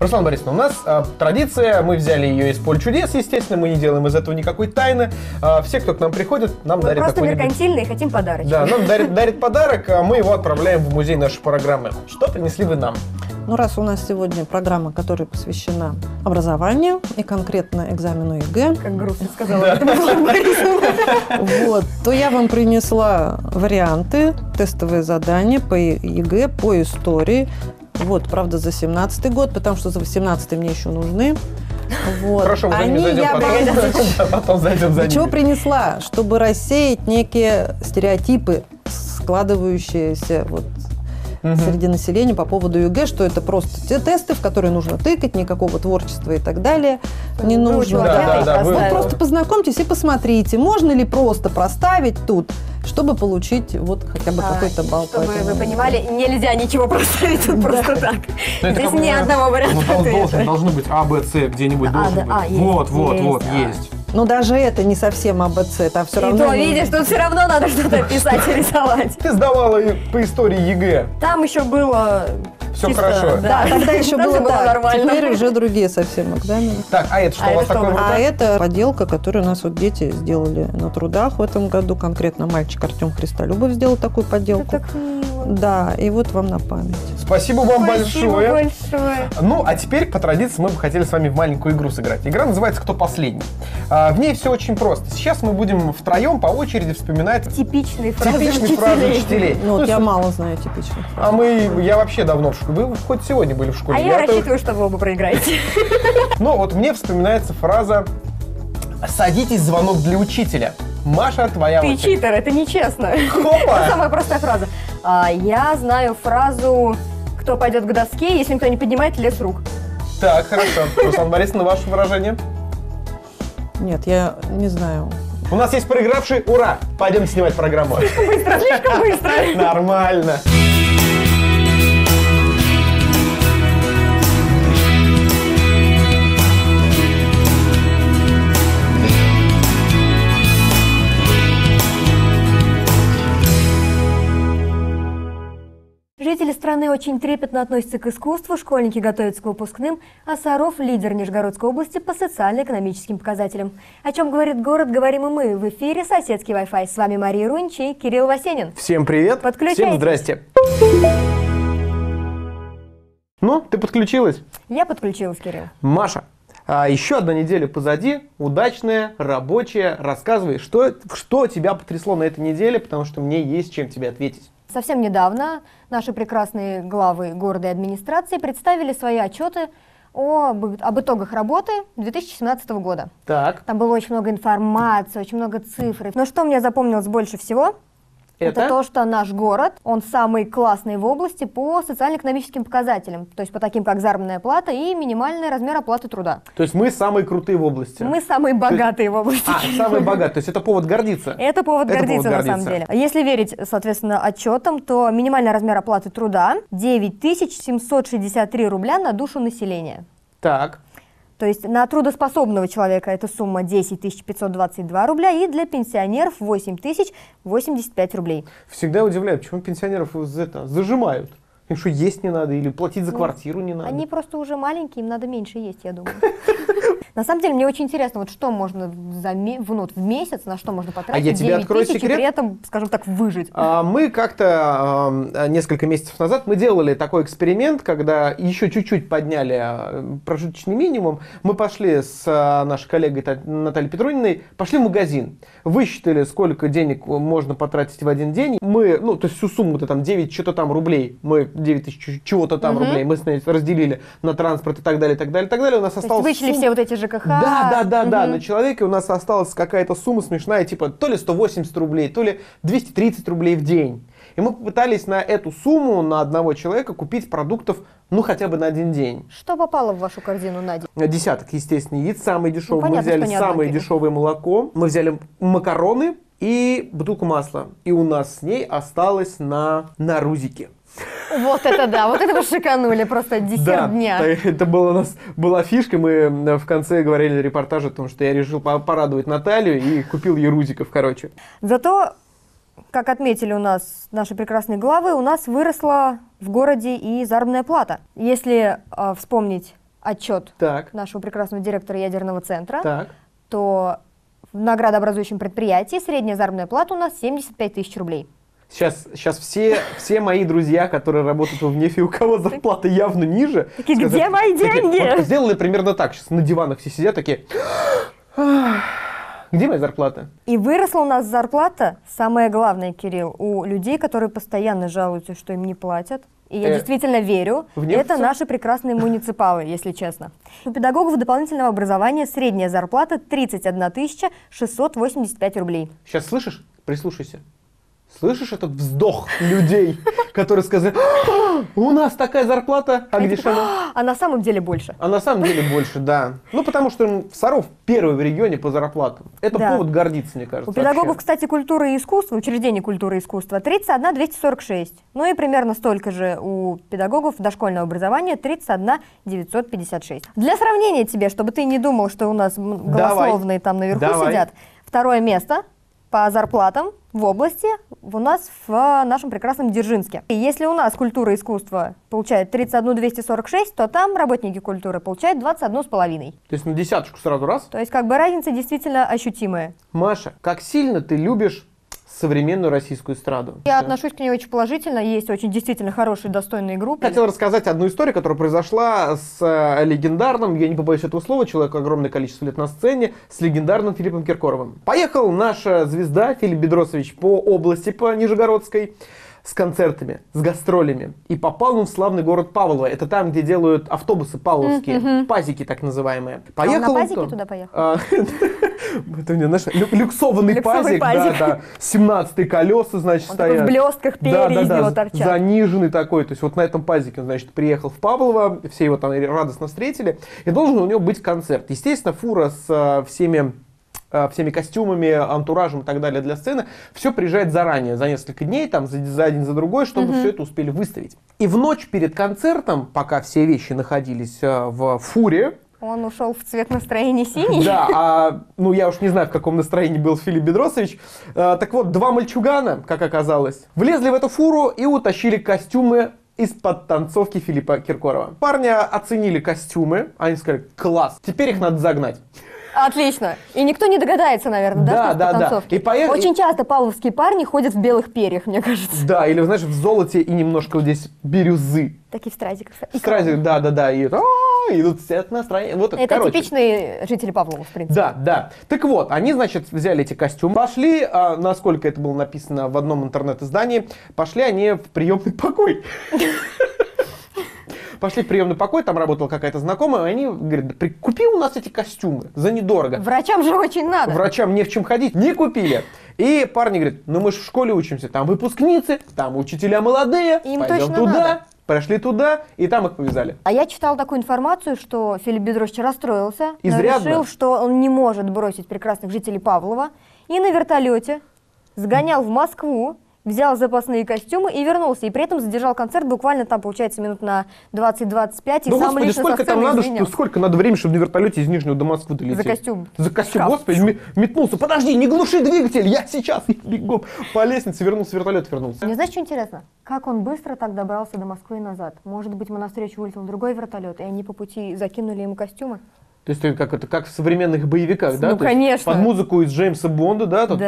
Руслан Борисовна, у нас традиция, мы взяли ее из «Поле чудес», естественно, мы не делаем из этого никакой тайны. Все, кто к нам приходит, нам дарит просто какой-нибудь... меркантильные, хотим подарочек. Да, нам дарит подарок, а мы его отправляем в музей нашей программы. Что принесли вы нам? Ну, раз у нас сегодня программа, которая посвящена образованию и конкретно экзамену ЕГЭ, как грустно сказала Руслан Борисовна, вот, то я вам принесла варианты, тестовые задания по ЕГЭ, по истории. Вот, правда, за 17-й год, потому что за 18-й мне еще нужны. Вот. Хорошо, мы за ними зайдем потом зайдем за ними. Чего принесла? Чтобы рассеять некие стереотипы, складывающиеся вот среди населения по поводу ЕГЭ, что это просто те тесты, в которые нужно тыкать, никакого творчества и так далее не нужно. Вот просто познакомьтесь и посмотрите, можно ли просто проставить тут, чтобы получить вот хотя бы какой-то балл. Чтобы вы понимали, нельзя ничего проставить тут просто так. Здесь ни одного варианта ответа. Должно быть А, Б, С где-нибудь должен быть. Вот, есть. Но даже это не совсем АБЦ, там все равно... И то, видишь, тут все равно надо что-то писать и рисовать. Ты сдавала по истории ЕГЭ. Там еще было... Все хорошо. Да, тогда еще было так. Нормально. Теперь уже другие совсем экзамены. Так, а это что у вас такое? А это поделка, которую у нас вот дети сделали на трудах в этом году. Конкретно мальчик Артем Христолюбов сделал такую поделку. Это так мило. Да, и вот вам на память. Спасибо вам большое. большое. Ну, а теперь, по традиции, мы бы хотели с вами в маленькую игру сыграть. Игра называется «Кто последний?». В ней все очень просто. Сейчас мы будем втроем по очереди вспоминать типичные фразы учителей. Ну, вот я мало знаю типичных фраз. Я вообще давно в школе. Вы хоть сегодня были в школе. А я рассчитываю, что вы оба проиграете. Ну, вот мне вспоминается фраза «Садитесь, звонок для учителя». Маша, твоя очередь. Ты читер, это нечестно. Хопа! Это самая простая фраза. Я знаю фразу «Кто пойдет к доске, если никто не поднимает лес рук». Так, хорошо. Руслан Борисовна, ваше выражение? Нет, я не знаю. У нас есть проигравший. Ура! Пойдем снимать программу. Слишком быстро. Нормально. Жители страны очень трепетно относятся к искусству, школьники готовятся к выпускным, а Саров – лидер Нижегородской области по социально-экономическим показателям. О чем говорит город, говорим и мы. В эфире «Соседский Wi-Fi». С вами Мария Рунич и Кирилл Васенин. Всем привет. Подключайтесь. Всем здрасте. Ну, ты подключилась? Я подключилась, Кирилл. Маша, еще одна неделя позади, удачная, рабочая. Рассказывай, что тебя потрясло на этой неделе, потому что мне есть чем тебе ответить. Совсем недавно наши прекрасные главы города и администрации представили свои отчеты об итогах работы 2017 года. Так. Там было очень много информации, очень много цифр. Но что мне запомнилось больше всего? Это то, что наш город, он самый классный в области по социально-экономическим показателям, то есть по таким, как заработная плата и минимальный размер оплаты труда. То есть мы самые крутые в области? Мы самые богатые в области. Самые богатые, то есть это повод гордиться? Это повод гордиться на самом деле. Если верить, соответственно, отчетам, то минимальный размер оплаты труда 9763 рубля на душу населения. Так. То есть на трудоспособного человека эта сумма 10 522 рубля и для пенсионеров 8 085 рублей. Всегда удивляет, почему пенсионеров зажимают. Им что, есть не надо или платить за квартиру не надо? Они просто уже маленькие, им надо меньше есть, я думаю. На самом деле, мне очень интересно, вот что можно в месяц, на что можно потратить, а я тебе открою 9 000 секрет? И при этом, скажем так, выжить. Мы как-то несколько месяцев назад мы делали такой эксперимент, когда еще чуть-чуть подняли прожиточный минимум. Мы пошли с нашей коллегой Натальей Петруниной, пошли в магазин, высчитали, сколько денег можно потратить в один день. Мы, то есть всю сумму-то там 9 что-то там рублей, мы 9 тысяч чего-то там рублей, мы с ней разделили на транспорт и так далее, и так далее, и так далее. У нас осталось... Вычли все вот эти ЖКХ. Да, на человека у нас осталась какая-то сумма смешная, типа то ли 180 рублей, то ли 230 рублей в день. И мы попытались на эту сумму, на одного человека, купить продуктов, хотя бы на один день. Что попало в вашу корзину на день? Десяток, естественно, яиц, самые дешевые. Понятно, мы взяли самое дешевое молоко, мы взяли макароны и бутылку масла. И у нас с ней осталось на рузике. Вот это да, вот это вы шиканули, просто десерт дня. Это у нас была фишка, мы в конце говорили репортаж о том, что я решил порадовать Наталью и купил ей рузиков, короче. Зато, как отметили у нас наши прекрасные главы, у нас выросла в городе и заработная плата. Если вспомнить отчет Так. нашего прекрасного директора ядерного центра, Так. то в наградообразующем предприятии средняя заработная плата у нас 75 тысяч рублей. Сейчас все мои друзья, которые работают в ВНЕФе, у кого зарплата явно ниже. Такие, где мои деньги? Вот сделали примерно так. Сейчас на диванах все сидят такие... Где моя зарплата? И выросла у нас зарплата, самое главное, Кирилл, у людей, которые постоянно жалуются, что им не платят. И я действительно верю, это наши прекрасные муниципалы, если честно. У педагогов дополнительного образования средняя зарплата 31 685 рублей. Сейчас слышишь? Прислушайся. Слышишь этот вздох людей, которые сказали, у нас такая зарплата, а где же она? А на самом деле больше. А на самом деле больше, да. Ну, потому что Саров первый в регионе по зарплатам. Это повод гордиться, мне кажется. У педагогов, кстати, культуры и искусства, учреждений культуры и искусства 31 246. Ну и примерно столько же у педагогов дошкольного образования 31 956. Для сравнения тебе, чтобы ты не думал, что у нас голословные там наверху сидят. Второе место по зарплатам в области у нас в нашем прекрасном Дзержинске. И если у нас культура и искусство получает 31 246, то там работники культуры получают 21,5. То есть на десяточку сразу раз? То есть как бы разница действительно ощутимая. Маша, как сильно ты любишь современную российскую эстраду? Я отношусь к ней очень положительно, есть очень действительно хорошие, достойные группы. Хотел рассказать одну историю, которая произошла с легендарным, я не побоюсь этого слова, человек огромное количество лет на сцене, с легендарным Филиппом Киркоровым. Поехал наша звезда Филипп Бедросович по области, по Нижегородской, с концертами, с гастролями. И попал он в славный город Павлово. Это там, где делают автобусы павловские, пазики так называемые. Поехал он на пазике туда поехал? Это у меня, знаешь, люксованный пазик, да, 17-е колеса, значит, он стоят. Такой в блестках перья из него торчат. Заниженный такой, то есть вот на этом пазике он, значит, приехал в Павлово, все его там радостно встретили, и должен у него быть концерт. Естественно, фура с всеми костюмами, антуражем и так далее для сцены, все приезжает заранее, за несколько дней, там, за один, за другой, чтобы все это успели выставить. И в ночь перед концертом, пока все вещи находились в фуре, он ушел в цвет настроения синий. Да, ну я уж не знаю, в каком настроении был Филипп Бедросович. Так вот, два мальчугана, как оказалось, влезли в эту фуру и утащили костюмы из-под танцовки Филиппа Киркорова. Парня оценили костюмы, они сказали, класс, теперь их надо загнать. Отлично. И никто не догадается, наверное, да, что это танцовки. Очень часто павловские парни ходят в белых перьях, мне кажется. Да, или, знаешь, в золоте и немножко вот здесь бирюзы. Такие в стразиках. Стразик, да. И идут все от настроения. Вот это типичные жители Павлова, в принципе. Да. Так вот, они, значит, взяли эти костюмы, пошли, насколько это было написано в одном интернет-издании, пошли они в приемный покой. Пошли в приемный покой, там работала какая-то знакомая, и они говорят, купи у нас эти костюмы за недорого. Врачам же очень надо. Врачам не в чем ходить, не купили. И парни говорят, ну мы же в школе учимся, там выпускницы, там учителя молодые, им пойдем точно туда. Надо. Прошли туда, и там их повязали. А я читала такую информацию, что Филипп Бедросович расстроился, изрядно. Решил, что он не может бросить прекрасных жителей Павлова, и на вертолете сгонял в Москву, взял запасные костюмы и вернулся. И при этом задержал концерт буквально там, получается, минут на 20-25. И ну, сам господи, лично сколько там надо, извинялся. сколько надо времени, чтобы на вертолете из Нижнего до Москвы долететь? За костюм. За костюм, господи, метнулся. Подожди, не глуши двигатель, я сейчас бегом по лестнице вернулся, вертолет вернулся. Мне знаешь, что интересно? Как он быстро так добрался до Москвы и назад? Может быть, ему навстречу вылетел другой вертолет, и они по пути закинули ему костюмы? То есть это как в современных боевиках, да? Ну, То конечно. Под музыку из Джеймса Бонда, да? Тут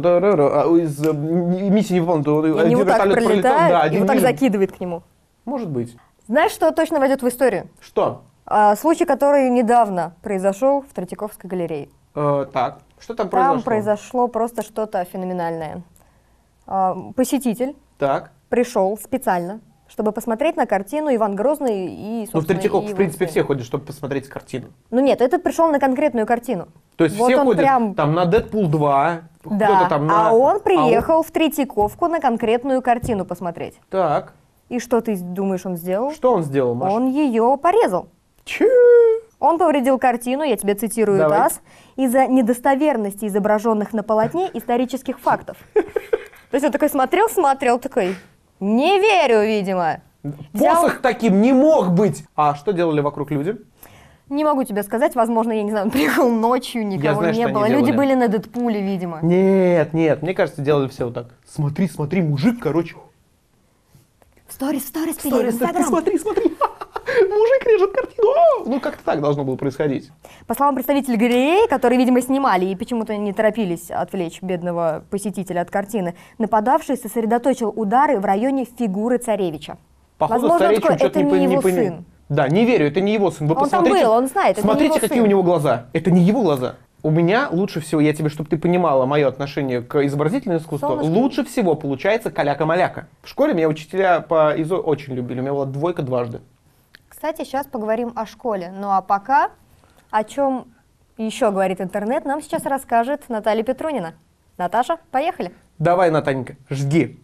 из «Миссии невыполнима». Они вот так пролетают, и вот так закидывает к нему. Может быть. Знаешь, что точно войдет в историю? Что? Случай, который недавно произошел в Третьяковской галерее. Так, что там произошло? Там произошло просто что-то феноменальное. Посетитель пришел специально, чтобы посмотреть на картину «Иван Грозный» и, собственно, ну, в Третьяковку, в принципе, все ходят, чтобы посмотреть картину. Ну нет, этот пришел на конкретную картину. То есть вот все ходят там на «Дэдпул 2», да, там на... а он приехал в Третьяковку на конкретную картину посмотреть. Так. И что ты думаешь, он сделал? Что он сделал, Маша? Он ее порезал. Че? Он повредил картину, я тебе цитирую ТАСС, из-за недостоверности изображенных на полотне исторических фактов. То есть он такой смотрел, такой... Не верю, видимо. Посох таким не мог быть. А что делали вокруг люди? Не могу тебе сказать. Возможно, я не знаю, он приехал ночью, никого не было. Люди были на Дэдпуле, видимо. Нет, мне кажется, делали все вот так. Смотри, мужик, короче. Сторис, смотри. Мужик режет картину. Ну Ну, как-то так должно было происходить. По словам представителей галереи, которые, видимо, снимали и почему-то не торопились отвлечь бедного посетителя от картины, нападавший сосредоточил удары в районе фигуры царевича. Походу, Возможно, старичку это что-то не его не сын. Да, не верю, это не его сын. Вы Он там посмотрите, был, он знает, это не смотрите, его какие сын. у него глаза. Это не его глаза. У меня лучше всего, я тебе, чтобы ты понимала мое отношение к изобразительному искусству, Солнышко. лучше всего получается каляка-маляка. В школе меня учителя по ИЗО очень любили, у меня была 2 дважды. Кстати, сейчас поговорим о школе. Ну а пока, о чем еще говорит интернет, нам сейчас расскажет Наталья Петрунина. Наташа, поехали. Давай, Натанька, жги.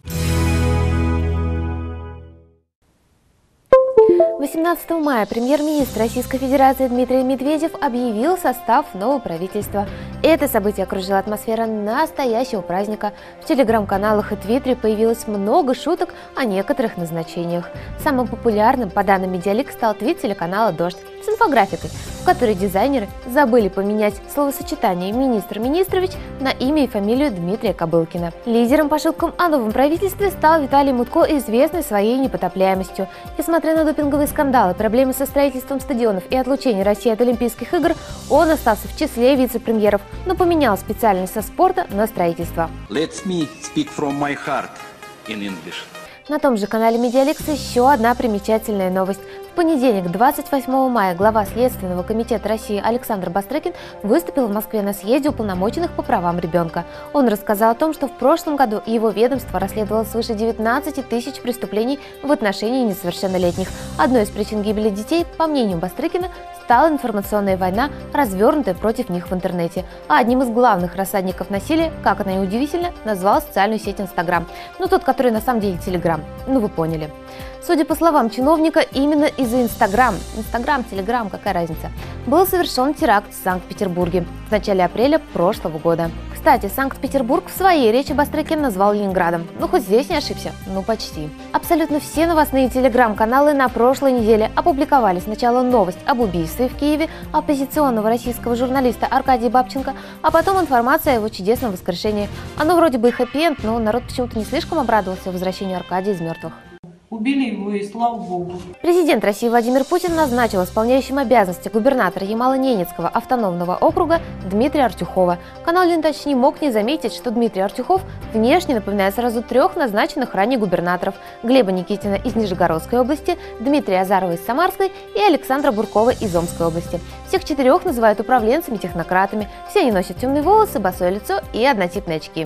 18 мая премьер-министр Российской Федерации Дмитрий Медведев объявил состав нового правительства. Это событие окружила атмосфера настоящего праздника. В телеграм-каналах и твиттере появилось много шуток о некоторых назначениях. Самым популярным, по данным Медиалик, стал твит телеканала «Дождь» с инфографикой, в которой дизайнеры забыли поменять словосочетание «министр Министрович» на имя и фамилию Дмитрия Кобылкина. Лидером по шуткам о новом правительстве стал Виталий Мутко, известный своей непотопляемостью. Несмотря на допинговые скандалы, проблемы со строительством стадионов и отлучение России от Олимпийских игр, он остался в числе вице-премьеров, но поменял специальность со спорта на строительство. Let me speak from my heart in English. На том же канале Медиаликс еще одна примечательная новость. В понедельник, 28 мая, глава Следственного комитета России Александр Бастрыкин выступил в Москве на съезде уполномоченных по правам ребенка. Он рассказал о том, что в прошлом году его ведомство расследовало свыше 19 тысяч преступлений в отношении несовершеннолетних. Одной из причин гибели детей, по мнению Бастрыкина, стала информационная война, развернутая против них в интернете. А одним из главных рассадников насилия, как это неудивительно, назвал социальную сеть Инстаграм. Ну, тот, который на самом деле Телеграм. Ну, вы поняли. Судя по словам чиновника, именно из-за Инстаграм, Телеграм, какая разница, был совершен теракт в Санкт-Петербурге в начале апреля прошлого года. Кстати, Санкт-Петербург в своей речи Бастрыкин назвал Ленинградом. Ну, хоть здесь не ошибся, ну почти. Абсолютно все новостные телеграм-каналы на прошлой неделе опубликовали сначала новость об убийстве в Киеве оппозиционного российского журналиста Аркадия Бабченко, а потом информация о его чудесном воскрешении. Оно вроде бы и хэппи-энд, но народ почему-то не слишком обрадовался возвращению Аркадия из мертвых. Убили его, и слава богу. Президент России Владимир Путин назначил исполняющим обязанности губернатора Ямало-Ненецкого автономного округа Дмитрия Артюхова. Канал Лентач не мог не заметить, что Дмитрий Артюхов внешне напоминает сразу 3 назначенных ранее губернаторов: Глеба Никитина из Нижегородской области, Дмитрия Азарова из Самарской и Александра Буркова из Омской области. Всех 4 называют управленцами-технократами. Все они носят темные волосы, босое лицо и однотипные очки.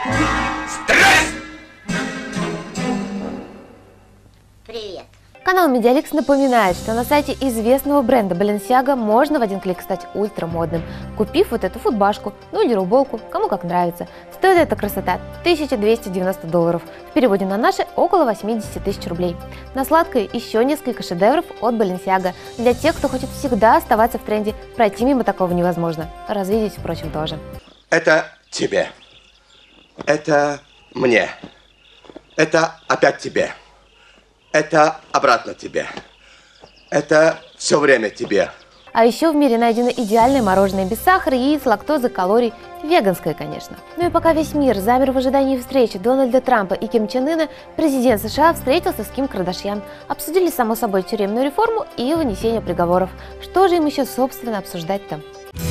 Привет. Канал Медиаликс напоминает, что на сайте известного бренда Balenciaga можно в один клик стать ультрамодным, купив вот эту футбашку, ну или руболку, кому как нравится. Стоит эта красота $1290, в переводе на наши около 80 тысяч рублей. На сладкое еще несколько шедевров от Balenciaga. Для тех, кто хочет всегда оставаться в тренде, пройти мимо такого невозможно. Развидеть, впрочем, тоже. Это тебе. Это мне. Это опять тебе. Это обратно тебе. Это все время тебе. А еще в мире найдено идеальное мороженое без сахара, яиц, лактозы, калорий. Веганское, конечно. Ну и пока весь мир замер в ожидании встречи Дональда Трампа и Ким Чен Ына, президент США встретился с Ким Кардашьян. Обсудили, само собой, тюремную реформу и вынесение приговоров. Что же им еще, собственно, обсуждать-то?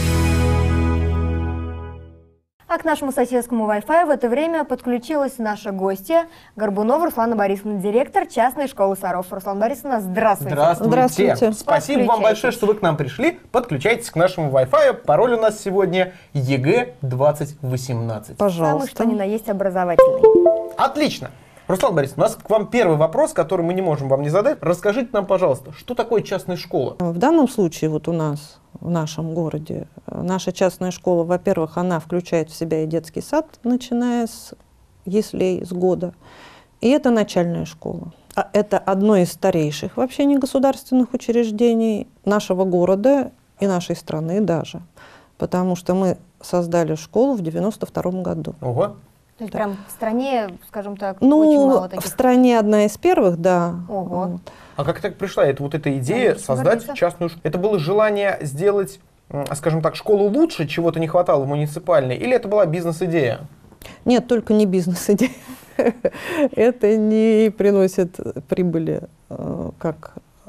А к нашему соседскому Wi-Fi в это время подключилась наша гостья Горбунова Руслана Борисовна, директор частной школы Саров. Руслана Борисовна, здравствуйте. Здравствуйте. Спасибо вам большое, что вы к нам пришли. Подключайтесь к нашему Wi-Fi. Пароль у нас сегодня ЕГЭ 2018. Пожалуйста. Самый что ни на есть образовательный. Отлично. Руслан Борисович, у нас к вам первый вопрос, который мы не можем вам не задать. Расскажите нам, пожалуйста, что такое частная школа? В данном случае вот у нас, в нашем городе, наша частная школа, во-первых, она включает в себя и детский сад, начиная с яслей, с года. И это начальная школа. Это одно из старейших вообще негосударственных учреждений нашего города и нашей страны даже. Потому что мы создали школу в 1992 году. Ого. То есть прям в стране, скажем так, очень мало таких. В стране одна из первых, да. Ого. Вот. А как так пришла эта идея создать частную школу? Это было желание сделать, скажем так, школу лучше, чего-то не хватало в муниципальной, или это была бизнес-идея? Нет, только не бизнес-идея. Это не приносит прибыли как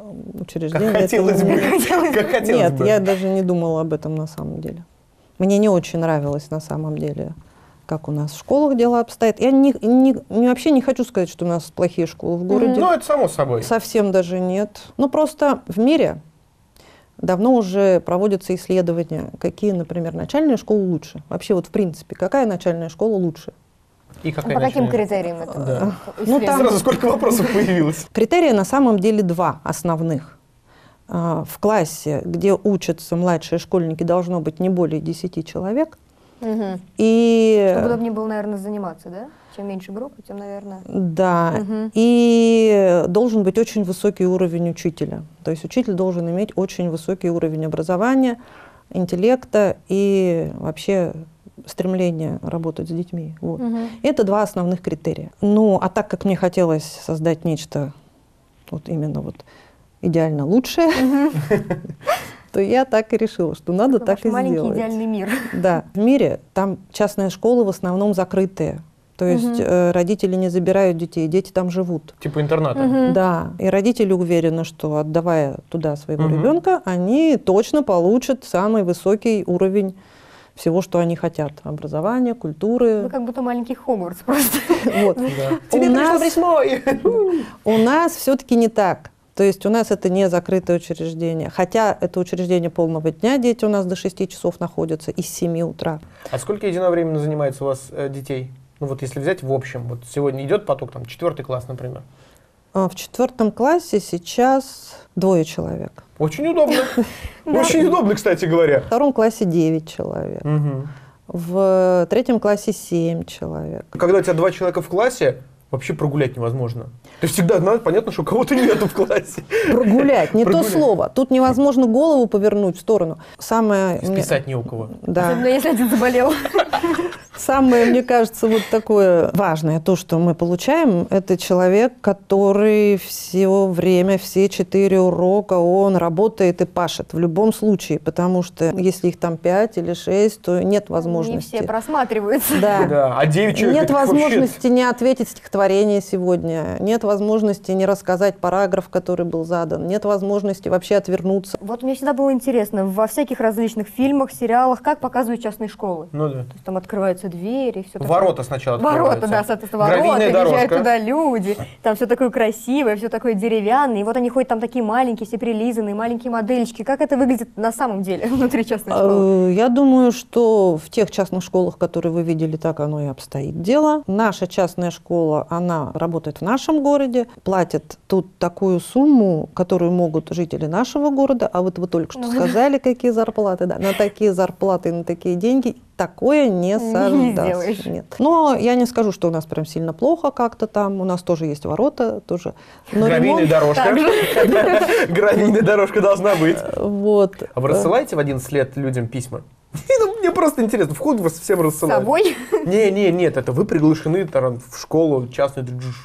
учреждение. Как хотелось бы. Как хотелось Нет, бы. я даже не думала об этом на самом деле. Мне не очень нравилось на самом деле, как у нас в школах дела обстоят. Я вообще не хочу сказать, что у нас плохие школы в городе. Ну, это само собой. Совсем даже нет. Ну, просто в мире давно уже проводятся исследования, какие, например, начальные школы лучше. Вообще, вот в принципе, какая начальная школа лучше? И По каким критериям это? Да. Ну, там Сразу сколько вопросов появилось. критерии на самом деле два основных. В классе, где учатся младшие школьники, должно быть не более 10 человек. Мгм. И... Чтобы удобнее было, наверное, заниматься, да? Чем меньше группы, тем, наверное... Да, Мгм. и должен быть очень высокий уровень учителя. То есть учитель должен иметь очень высокий уровень образования, интеллекта и вообще стремление работать с детьми. Вот. Мгм. Это два основных критерия. Ну, а так как мне хотелось создать нечто вот именно вот идеально лучшее, то я так и решила, что надо так и Маленький сделать. идеальный мир. Да, в мире там частные школы в основном закрытые. То есть родители не забирают детей, дети там живут. Типа интерната. Да, и родители уверены, что отдавая туда своего ребенка, они точно получат самый высокий уровень всего, что они хотят. Образования, культуры. Вы как будто маленький Хогвартс просто. Вот. Тебе пришло письмо! У нас все-таки не так. То есть у нас это не закрытое учреждение. Хотя это учреждение полного дня, дети у нас до 6 часов находятся, и с 7 утра. А сколько единовременно занимается у вас детей? Ну вот если взять в общем, вот сегодня идет поток, там, 4 класс, например. В 4 классе сейчас 2 человек. Очень удобно. Очень удобно, кстати говоря. В 2 классе 9 человек. В 3 классе 7 человек. Когда у тебя 2 человека в классе, вообще прогулять невозможно. То есть всегда понятно, что кого-то нету в классе. Прогулять, не то слово. Тут невозможно голову повернуть в сторону. Списать не у кого. Да. Особенно если один заболел. Самое, мне кажется, вот такое важное, то, что мы получаем, это человек, который все время, все 4 урока, он работает и пашет в любом случае, потому что если их там 5 или 6, то нет возможности. Не все просматриваются. Да. Да, а 9 человек Нет возможности не ответить стихотворение сегодня, нет возможности не рассказать параграф, который был задан, нет возможности вообще отвернуться. Вот мне всегда было интересно, во всяких различных фильмах, сериалах, как показывают частные школы. Ну да. То есть там открываются двери, все такое. Ворота сначала открываются. Ворота, да, соответственно, Гравийная ворота, въезжают дорожка. туда люди, там все такое красивое, все такое деревянное, и вот они ходят там такие маленькие, все прилизанные, маленькие модельчики. Как это выглядит на самом деле внутри частной школы? Я думаю, что в тех частных школах, которые вы видели, так оно и обстоит дело. Наша частная школа, она работает в нашем городе, платят тут такую сумму, которую могут жители нашего города, а вот вы только что сказали, какие зарплаты, да, на такие зарплаты и на такие деньги такое не сделаешь. Нет. Но я не скажу, что у нас прям сильно плохо как-то там, у нас тоже есть ворота, тоже. Гравийная дорожка. Гравийная дорожка должна быть. Вот. А вы рассылаете в 11 лет людям письма? Мне просто интересно, в Хогвартс всем С рассылают. собой? Нет, это вы приглашены там, в школу частную,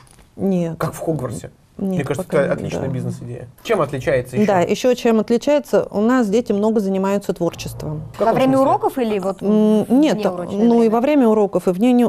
Нет. как в Хогвартсе. Нет, Мне кажется, пока это нет, отличная да. бизнес-идея. Чем отличается еще? Да, еще чем отличается, у нас дети много занимаются творчеством. В каком Во время смысле? уроков или вот Нет, внеурочное ну и время? во время уроков, и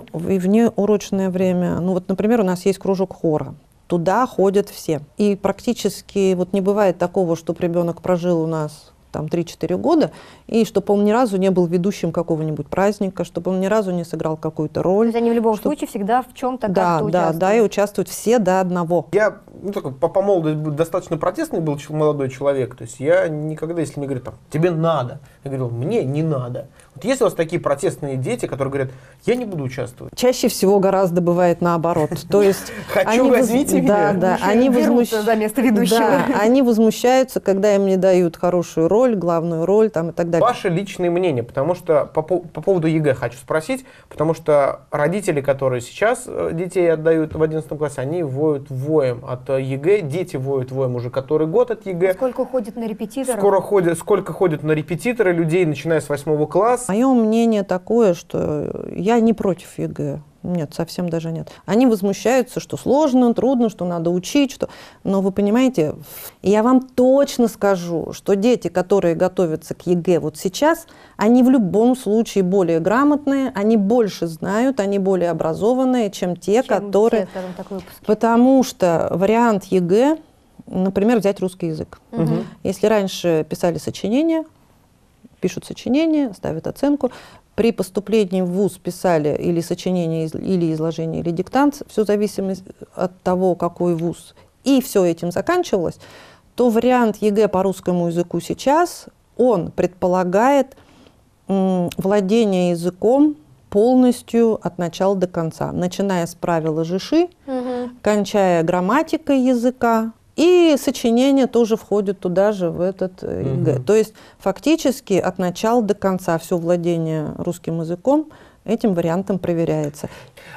вне урочное время. Ну вот, например, у нас есть кружок хора. Туда ходят все. И практически вот не бывает такого, чтобы ребенок прожил у нас там 3-4 года, и чтобы он ни разу не был ведущим какого-нибудь праздника, чтобы он ни разу не сыграл какую-то То роль. есть они в любом случае всегда в чем-то Да, как-то да, участвуют. да, и участвуют все до одного. Я такой, по молодости достаточно протестный был молодой человек. То есть я никогда, если мне говорят, там, тебе надо, я говорил, мне не надо. Вот есть у вас такие протестные дети, которые говорят, я не буду участвовать? Чаще всего гораздо бывает наоборот. То есть Хочу, они возьмите меня. Да, Еще они дерутся за место ведущего. Да, они возмущаются, когда им не дают хорошую роль, главную роль там, и так далее. Ваше личное мнение, потому что по поводу ЕГЭ хочу спросить, потому что родители, которые сейчас детей отдают в 11 классе, они воют воем от ЕГЭ, дети воют воем уже который год от ЕГЭ. Сколько ходит на репетиторов? Сколько ходят на репетиторы людей, начиная с 8 класса. Мое мнение такое, что я не против ЕГЭ. Нет, совсем даже нет. Они возмущаются, что сложно, трудно, что надо учить, что... Но вы понимаете, я вам точно скажу, что дети, которые готовятся к ЕГЭ вот сейчас, они в любом случае более грамотные, они больше знают, они более образованные, чем те, которые... скажем так, выпуски. Потому что вариант ЕГЭ например, взять русский язык. Если раньше писали сочинения, пишут сочинение, ставят оценку, при поступлении в вуз писали или сочинение, или изложение, или диктант, все зависит от того, какой вуз, и все этим заканчивалось, то вариант ЕГЭ по русскому языку сейчас, он предполагает владение языком полностью от начала до конца, начиная с правил ЖШ, кончая грамматикой языка, и сочинение тоже входит туда же, в этот ЕГЭ. То есть фактически от начала до конца все владение русским языком этим вариантом проверяется.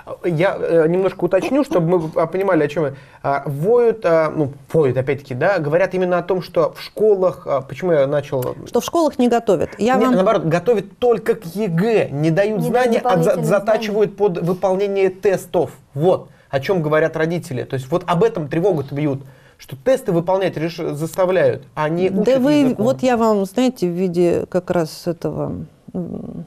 Я немножко уточню, чтобы мы понимали, о чем мы. Воют, опять-таки, да, говорят именно о том, что в школах, почему я начал... Что в школах не готовят. Наоборот, готовят только к ЕГЭ, не дают знания, а затачивают под выполнение тестов. Вот о чем говорят родители. То есть вот об этом тревогу-то бьют. Что тесты выполнять заставляют, а не учат языком. Вот я вам, знаете, в виде как раз этого... в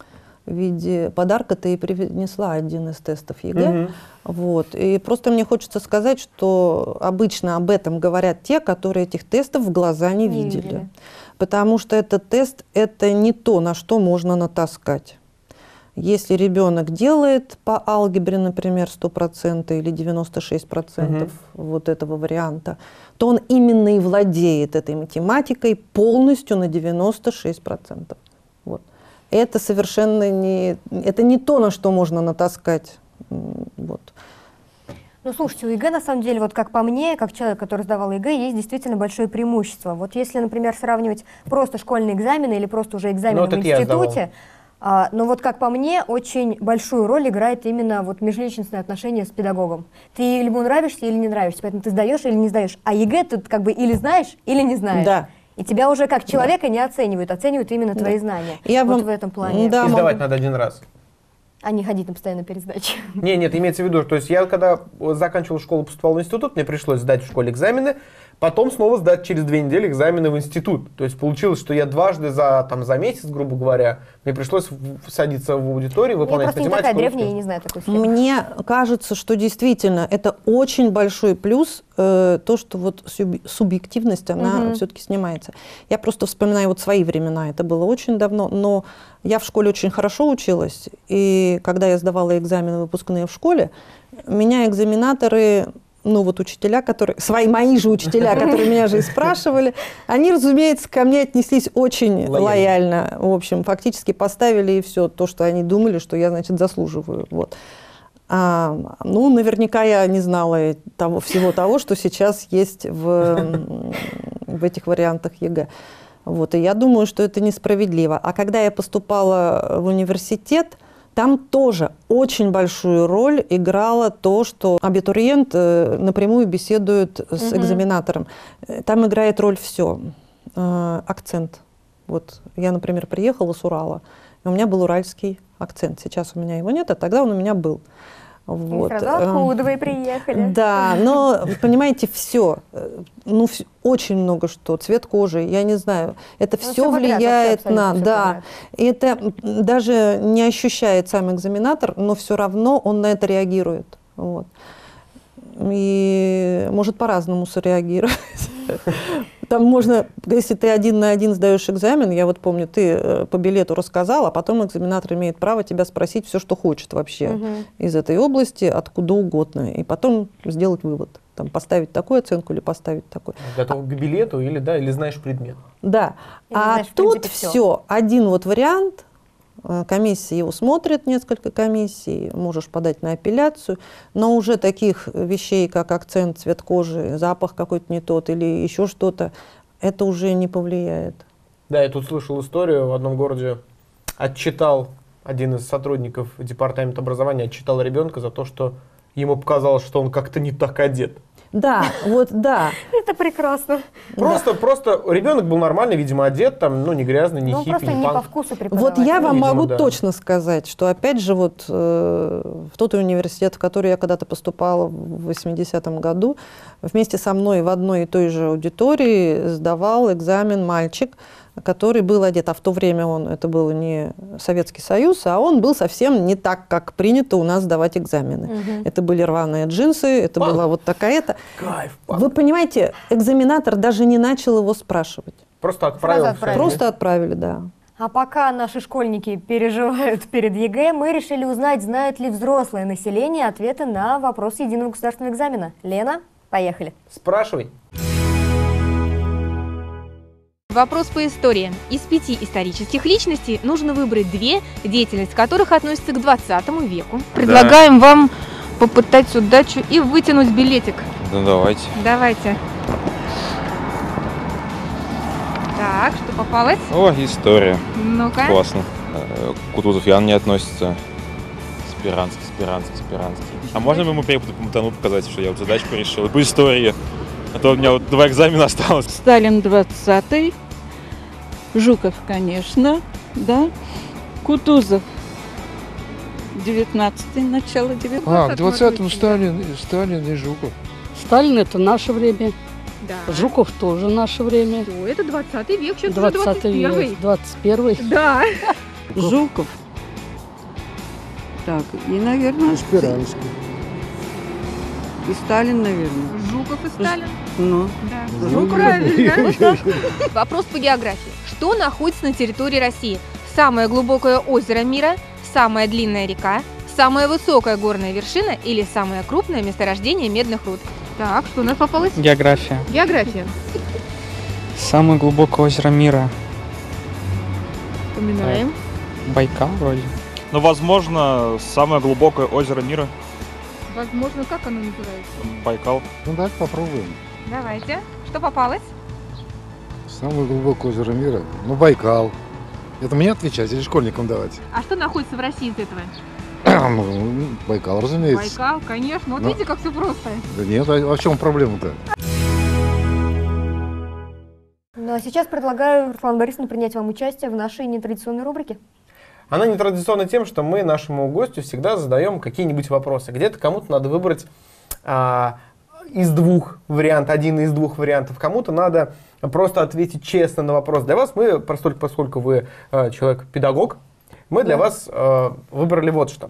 виде подарка-то и принесла один из тестов ЕГЭ. Вот. И просто мне хочется сказать, что обычно об этом говорят те, которые этих тестов в глаза не видели. Потому что этот тест – это не то, на что можно натаскать. Если ребенок делает по алгебре, например, 100% или 96% вот этого варианта, то он именно и владеет этой математикой полностью на 96%. Вот. Это совершенно не то, на что можно натаскать. Вот. Ну, слушайте, у ЕГЭ, на самом деле, вот как по мне, как человек, который сдавал ЕГЭ, есть действительно большое преимущество. Вот если, например, сравнивать просто школьные экзамены или просто уже экзамены в институте, но вот как по мне, очень большую роль играет именно вот межличностные отношения с педагогом. Ты ему нравишься или не нравишься, поэтому ты сдаешь или не сдаешь. А ЕГЭ ты как бы или знаешь, или не знаешь. Да. И тебя уже как человека не оценивают, оценивают именно твои знания. В этом плане. И сдавать надо один раз. А не ходить на постоянную пересдачу. Нет, имеется в виду, то есть я когда заканчивал школу, поступал в институт, мне пришлось сдать в школе экзамены, потом снова сдать через 2 недели экзамены в институт. То есть получилось, что я дважды за месяц, грубо говоря, мне пришлось садиться в аудиторию, выполнять математику. Я просто не такая древняя, я не знаю такой схемы. Мне кажется, что действительно это очень большой плюс, то, что вот субъективность, она все-таки снимается. Я просто вспоминаю вот свои времена, это было очень давно, но я в школе очень хорошо училась, и когда я сдавала экзамены выпускные в школе, меня экзаменаторы... Ну вот учителя, мои же учителя, которые меня же и спрашивали, они, разумеется, ко мне отнеслись очень лояльно. В общем, фактически поставили и все, то, что они думали, что я, значит, заслуживаю. Вот. Ну, наверняка я не знала всего того, что сейчас есть в этих вариантах ЕГЭ. Вот. И я думаю, что это несправедливо. А когда я поступала в университет, там тоже очень большую роль играло то, что абитуриент напрямую беседует с экзаменатором. Там играет роль все. Акцент. Вот я, например, приехала с Урала, и у меня был уральский акцент. Сейчас у меня его нет, а тогда он у меня был. Вот. Сразу откуда вы приехали? Да, но, понимаете, все. Ну, очень много что. Цвет кожи, я не знаю. Это все влияет на... Да, это даже не ощущает сам экзаменатор, но все равно он на это реагирует. Вот. И может по-разному среагировать. Там можно, если ты 1 на 1 сдаешь экзамен, я вот помню, ты по билету рассказал, а потом экзаменатор имеет право тебя спросить все, что хочет вообще из этой области, откуда угодно, и потом сделать вывод. Там, поставить такую оценку или поставить такую. Готов к билету или знаешь предмет. Да. А тут все. Один вот вариант. Комиссия его смотрит, несколько комиссий, можешь подать на апелляцию, но уже таких вещей, как акцент, цвет кожи, запах какой-то не тот или еще что-то, это уже не повлияет. Да, я тут слышал историю, в одном городе отчитал один из сотрудников департамента образования, отчитал ребенка за то, что ему показалось, что он как-то не так одет. Да, вот да. Это прекрасно. Просто ребенок был нормально, видимо, одет, там, ну, не грязный, не хиппи, просто не не панк. по вкусу преподавателя. Вот я вам видимо, могу да. точно сказать, что опять же вот в тот университет, в который я когда-то поступала в 80-м году, вместе со мной в одной и той же аудитории сдавал экзамен мальчик, который был одет, а в то время это был не Советский Союз, а он был совсем не так, как принято у нас сдавать экзамены. Это были рваные джинсы, это была вот такая-то. Кайф. Вы понимаете, экзаменатор даже не начал его спрашивать. Просто отправил. Просто отправили, да. А пока наши школьники переживают перед ЕГЭ, мы решили узнать, знают ли взрослое население ответы на вопрос единого государственного экзамена. Лена, поехали. Спрашивай. Вопрос по истории. Из 5 исторических личностей нужно выбрать 2, деятельность которых относится к 20 веку. Предлагаем вам попытать удачу и вытянуть билетик. Ну, давайте. Давайте. Так, что попалось? О, история. Ну-ка. Классно. Кутузов Ян не относится. Спиранский. А можно бы ему перепутать, показать, что я вот задачку решил? И по истории. А то у меня вот 2 экзамена осталось. Сталин 20-й, Жуков, конечно, да, Кутузов 19-й, начало 19-го. А, в 20-м Сталин и Жуков. Сталин — это наше время. Да. Жуков тоже наше время. Что, это 20 век, сейчас 20 век, 21-й. Да. Жуков. Так, и, наверное... Спиранский. И Сталин, наверное. Жуков и Сталин. Ну. Да. Ну, правильно. Вопрос по географии. Что находится на территории России? Самое глубокое озеро мира, самая длинная река, самая высокая горная вершина или самое крупное месторождение медных руд? Так, что у нас попалось? География. География. Самое глубокое озеро мира. Вспоминаем. Байкал вроде. Ну, возможно, самое глубокое озеро мира. Возможно, как оно называется? Байкал. Ну так, попробуем. Давайте. Что попалось? Самое глубокое озеро мира. Ну, Байкал. Это мне отвечать или школьникам давать? А что находится в России из этого? Ну, Байкал, разумеется. Байкал, конечно. Вот Но... видите, как все просто. Да нет, а в чем проблема-то? Ну а сейчас предлагаю, Руслану Борисовну, принять вам участие в нашей нетрадиционной рубрике. Она нетрадиционна тем, что мы нашему гостю всегда задаем какие-нибудь вопросы. Где-то кому-то надо выбрать из 2 вариантов, один из 2 вариантов. Кому-то надо просто ответить честно на вопрос. Для вас мы, поскольку вы человек-педагог, мы для вас выбрали вот что.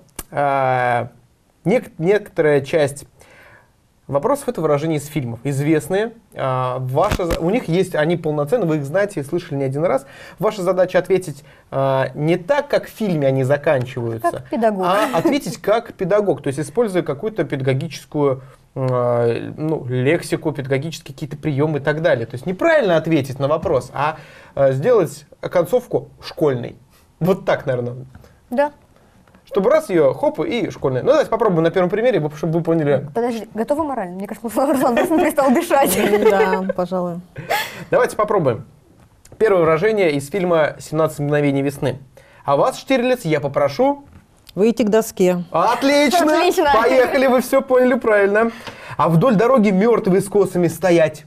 Некоторая часть вопросов — это выражения из фильмов, известные. У них есть, они полноценны, вы их знаете и слышали не один раз. Ваша задача ответить не так, как в фильме они заканчиваются, как педагог. А ответить как педагог, то есть используя какую-то педагогическую лексику, педагогические какие-то приемы и так далее. То есть неправильно ответить на вопрос, а сделать концовку школьной. Вот так, наверное. Да. Чтобы раз ее, хоп, и школьная. Ну, давайте попробуем на первом примере, чтобы вы поняли. Подожди, готова морально? Мне кажется, Руслан просто перестал дышать. Да, пожалуй. Давайте попробуем. Первое выражение из фильма «17 мгновений весны». А вас, Штирлиц, я попрошу... Выйти к доске. Отлично! Отлично! Поехали, вы все поняли правильно. А вдоль дороги мертвые с косами стоять.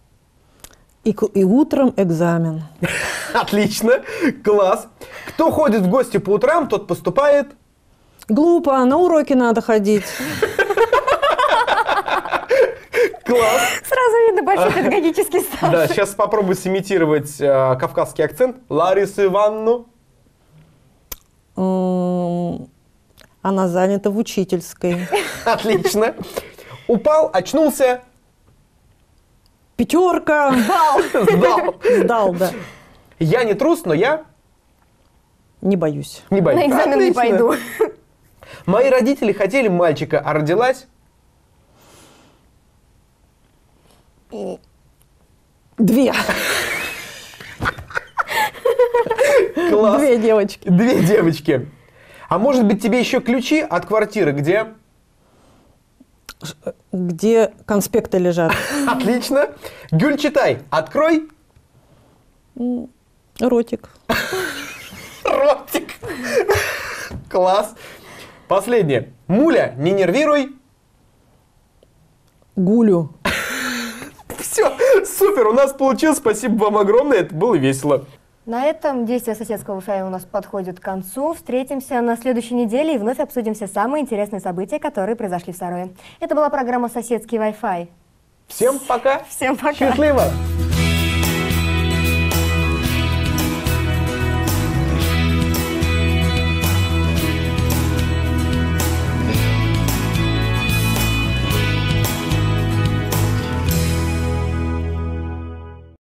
И утром экзамен. Отлично, класс. Кто ходит в гости по утрам, тот поступает... Глупо, на уроки надо ходить. Класс. Сразу видно большой педагогический стаж. Да, сейчас попробую симитировать кавказский акцент. Ларису Ивановну. Она занята в учительской. Отлично. Упал, очнулся. 5. Сдал, да. Я не трус, но я... Не боюсь. Не боюсь. На экзамен не пойду. Мои родители хотели мальчика, а родилась... 2. Класс. 2 девочки. 2 девочки. А может быть, тебе еще ключи от квартиры, где... Где конспекты лежат. Отлично. Гюль, читай. Открой. Ротик. Ротик. Класс. Последнее. Муля, не нервируй. Гулю. Все, супер, у нас получилось. Спасибо вам огромное, это было весело. На этом действие соседского Wi-Fi у нас подходит к концу. Встретимся на следующей неделе и вновь обсудим все самые интересные события, которые произошли в Сарове. Это была программа «Соседский Wi-Fi». Всем пока. Всем пока. Счастливо.